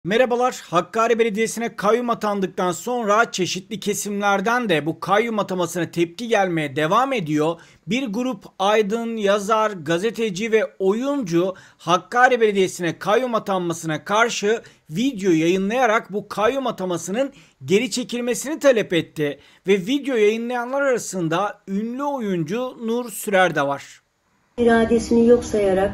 Merhabalar. Hakkari Belediyesi'ne kayyum atandıktan sonra çeşitli kesimlerden de bu kayyum atamasına tepki gelmeye devam ediyor. Bir grup aydın, yazar, gazeteci ve oyuncu Hakkari Belediyesi'ne kayyum atanmasına karşı video yayınlayarak bu kayyum atamasının geri çekilmesini talep etti. Ve video yayınlayanlar arasında ünlü oyuncu Nur Sürer de var. İradesini yok sayarak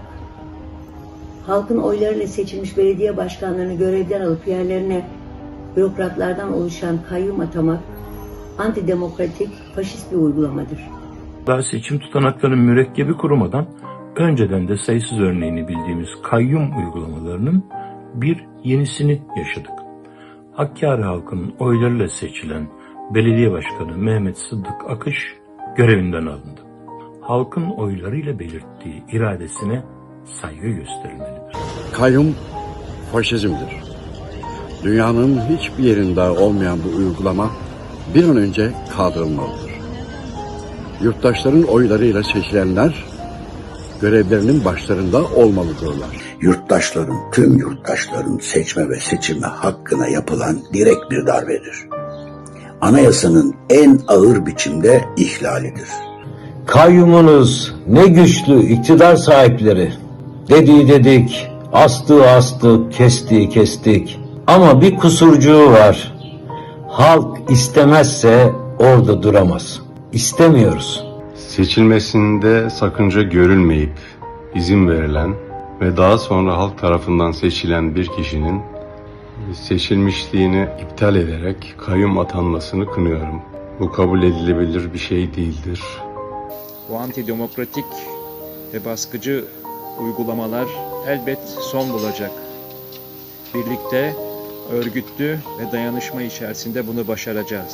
halkın oylarıyla seçilmiş belediye başkanlarını görevden alıp yerlerine bürokratlardan oluşan kayyum atamak antidemokratik, faşist bir uygulamadır. Daha seçim tutanaklarının mürekkebi kurumadan önceden de sayısız örneğini bildiğimiz kayyum uygulamalarının bir yenisini yaşadık. Hakkari halkının oylarıyla seçilen belediye başkanı Mehmet Sıddık Akış görevinden alındı. Halkın oylarıyla belirttiği iradesine saygı gösterilmelidir. Kayyum faşizmdir. Dünyanın hiçbir yerinde olmayan bu uygulama bir an önce kaldırılmalıdır. Yurttaşların oylarıyla seçilenler görevlerinin başlarında olmalıdırlar. Tüm yurttaşların seçme ve seçilme hakkına yapılan direkt bir darbedir. Anayasanın en ağır biçimde ihlalidir. Kayyumunuz ne güçlü iktidar sahipleri. Dediği dedik, astığı astık, kestiği kestik. Ama bir kusurcuğu var. Halk istemezse orada duramaz. İstemiyoruz. Seçilmesinde sakınca görülmeyip izin verilen ve daha sonra halk tarafından seçilen bir kişinin seçilmişliğini iptal ederek kayyum atanmasını kınıyorum. Bu kabul edilebilir bir şey değildir. Bu antidemokratik ve baskıcı uygulamalar elbet son bulacak. Birlikte, örgütlü ve dayanışma içerisinde bunu başaracağız.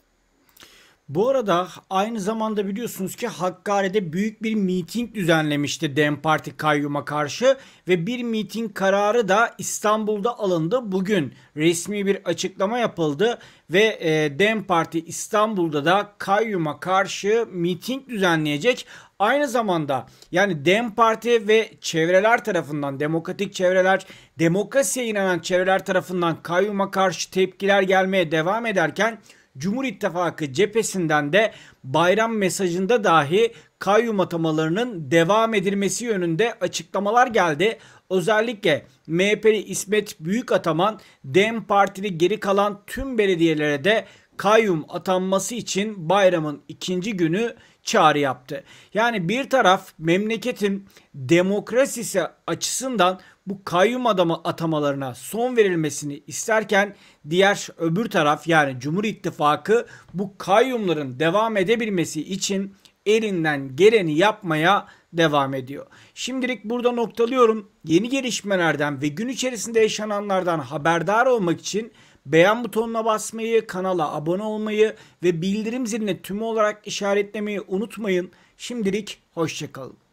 Bu arada aynı zamanda biliyorsunuz ki Hakkari'de büyük bir miting düzenlemişti DEM Parti kayyuma karşı ve bir miting kararı da İstanbul'da alındı. Bugün resmi bir açıklama yapıldı ve DEM Parti İstanbul'da da kayyuma karşı miting düzenleyecek. Aynı zamanda yani DEM Parti ve çevreler tarafından, demokratik çevreler, demokrasiye inanan çevreler tarafından kayyuma karşı tepkiler gelmeye devam ederken Cumhur İttifakı cephesinden de bayram mesajında dahi kayyum atamalarının devam edilmesi yönünde açıklamalar geldi. Özellikle MHP'li İsmet Büyükataman DEM Partili geri kalan tüm belediyelere de kayyum atanması için bayramın ikinci günü çağrı yaptı. Yani bir taraf memleketin demokrasisi açısından bu kayyum atamalarına son verilmesini isterken öbür taraf yani Cumhur İttifakı bu kayyumların devam edebilmesi için elinden geleni yapmaya devam ediyor. Şimdilik burada noktalıyorum. Yeni gelişmelerden ve gün içerisinde yaşananlardan haberdar olmak için beğen butonuna basmayı, kanala abone olmayı ve bildirim zilini tüm olarak işaretlemeyi unutmayın. Şimdilik hoşça kalın.